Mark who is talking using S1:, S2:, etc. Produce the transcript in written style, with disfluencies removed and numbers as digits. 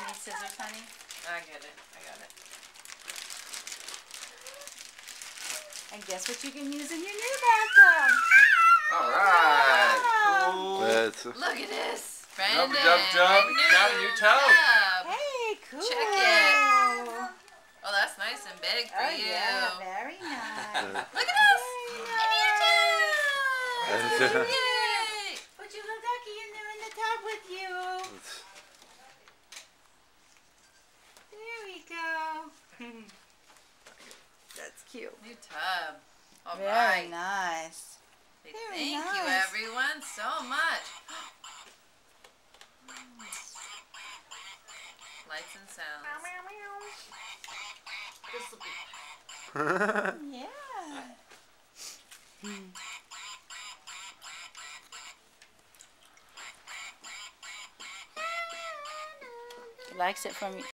S1: need scissors, honey?
S2: I get it. I got it.
S1: And guess what you can use in your new bathtub?
S3: Alright.
S1: Wow.
S3: Cool.
S2: Look at this.
S3: Jump,
S2: Brandon.
S3: jump, jump. You got a new tub.
S1: Hey, cool.
S2: Check it. Oh, that's nice and big for you.
S1: Yeah, very nice.
S2: Look at this.
S3: Very
S2: Yay.
S1: Put your little ducky in there in the tub with you. There we go. That's cute.
S2: New tub. All
S1: Very
S2: right.
S1: nice.
S2: Thank you,
S1: nice.
S2: everyone, so much. Lights and sounds. This will be.
S1: Yeah. He likes it from